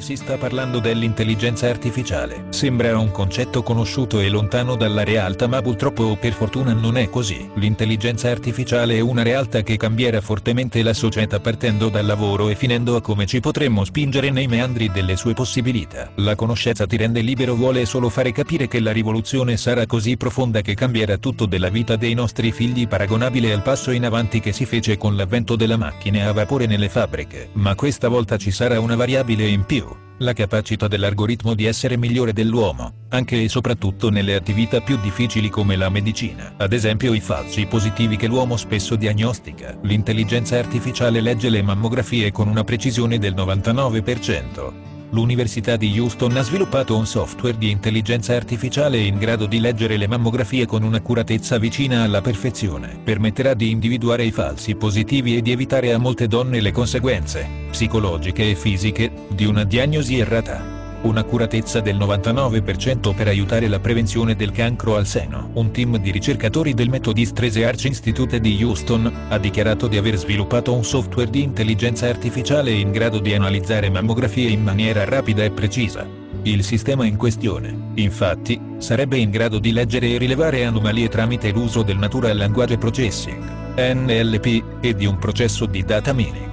si sta parlando dell'intelligenza artificiale. Sembra un concetto conosciuto e lontano dalla realtà, ma purtroppo o per fortuna non è così. L'intelligenza artificiale è una realtà che cambierà fortemente la società, partendo dal lavoro e finendo a come ci potremmo spingere nei meandri delle sue possibilità. La conoscenza ti rende libero, vuole solo fare capire che la rivoluzione sarà così profonda che cambierà tutto della vita dei nostri figli, paragonabile al passo in avanti che si fece con l'avvento delle macchine a vapore nelle fabbriche. Ma questa volta ci sarà una variabile in più: la capacità dell'algoritmo di essere migliore dell'uomo, anche e soprattutto nelle attività più difficili come la medicina. Ad esempio i falsi positivi che l'uomo spesso diagnostica. L'intelligenza artificiale legge le mammografie con una precisione del 99%. L'Università di Houston ha sviluppato un software di intelligenza artificiale in grado di leggere le mammografie con un'accuratezza vicina alla perfezione. Permetterà di individuare i falsi positivi e di evitare a molte donne le conseguenze, psicologiche e fisiche, di una diagnosi errata. Un'accuratezza del 99% per aiutare la prevenzione del cancro al seno. Un team di ricercatori del Methodist Research Institute di Houston ha dichiarato di aver sviluppato un software di intelligenza artificiale in grado di analizzare mammografie in maniera rapida e precisa. Il sistema in questione, infatti, sarebbe in grado di leggere e rilevare anomalie tramite l'uso del Natural Language Processing, NLP, e di un processo di data mining.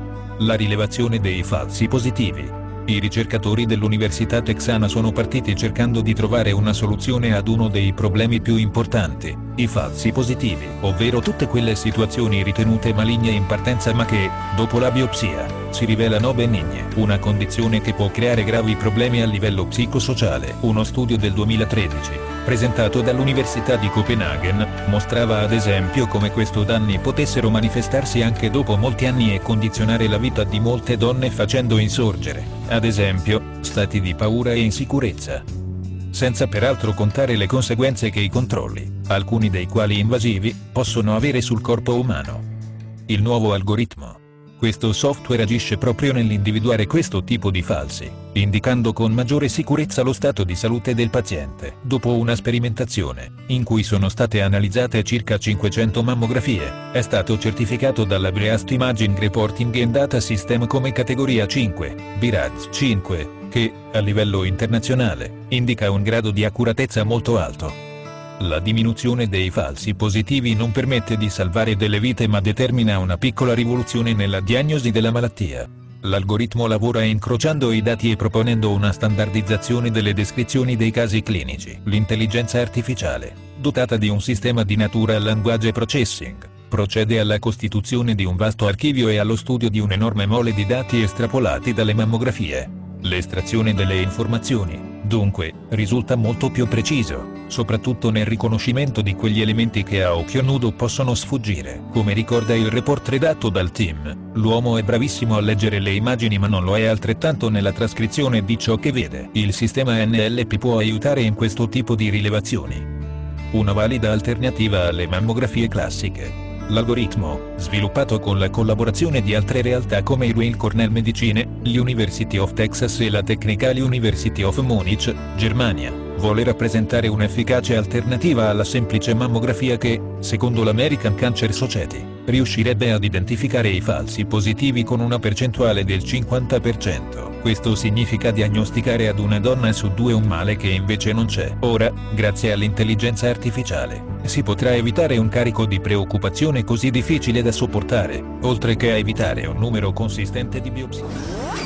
La rilevazione dei falsi positivi. I ricercatori dell'Università Texana sono partiti cercando di trovare una soluzione ad uno dei problemi più importanti: i falsi positivi, ovvero tutte quelle situazioni ritenute maligne in partenza ma che, dopo la biopsia, si rivelano benigne. Una condizione che può creare gravi problemi a livello psicosociale. Uno studio del 2013, presentato dall'Università di Copenaghen, mostrava ad esempio come questi danni potessero manifestarsi anche dopo molti anni e condizionare la vita di molte donne, facendo insorgere, ad esempio, stati di paura e insicurezza. Senza peraltro contare le conseguenze che i controlli, alcuni dei quali invasivi, possono avere sul corpo umano. Il nuovo algoritmo. Questo software agisce proprio nell'individuare questo tipo di falsi, indicando con maggiore sicurezza lo stato di salute del paziente. Dopo una sperimentazione, in cui sono state analizzate circa 500 mammografie, è stato certificato dalla Breast Imaging Reporting and Data System come categoria 5, BRADS 5, che, a livello internazionale, indica un grado di accuratezza molto alto. La diminuzione dei falsi positivi non permette di salvare delle vite ma determina una piccola rivoluzione nella diagnosi della malattia. L'algoritmo lavora incrociando i dati e proponendo una standardizzazione delle descrizioni dei casi clinici. L'intelligenza artificiale, dotata di un sistema di Natural Language Processing, procede alla costituzione di un vasto archivio e allo studio di un'enorme mole di dati estrapolati dalle mammografie. L'estrazione delle informazioni, dunque, risulta molto più preciso, soprattutto nel riconoscimento di quegli elementi che a occhio nudo possono sfuggire. Come ricorda il report redatto dal team, l'uomo è bravissimo a leggere le immagini ma non lo è altrettanto nella trascrizione di ciò che vede. Il sistema NLP può aiutare in questo tipo di rilevazioni. Una valida alternativa alle mammografie classiche. L'algoritmo, sviluppato con la collaborazione di altre realtà come il Weill Cornell Medicine, l'University of Texas e la Technical University of Munich, Germania, vuole rappresentare un'efficace alternativa alla semplice mammografia che, secondo l'American Cancer Society, riuscirebbe ad identificare i falsi positivi con una percentuale del 50%. Questo significa diagnosticare ad una donna su 2 un male che invece non c'è. Ora, grazie all'intelligenza artificiale, si potrà evitare un carico di preoccupazione così difficile da sopportare, oltre che a evitare un numero consistente di biopsie.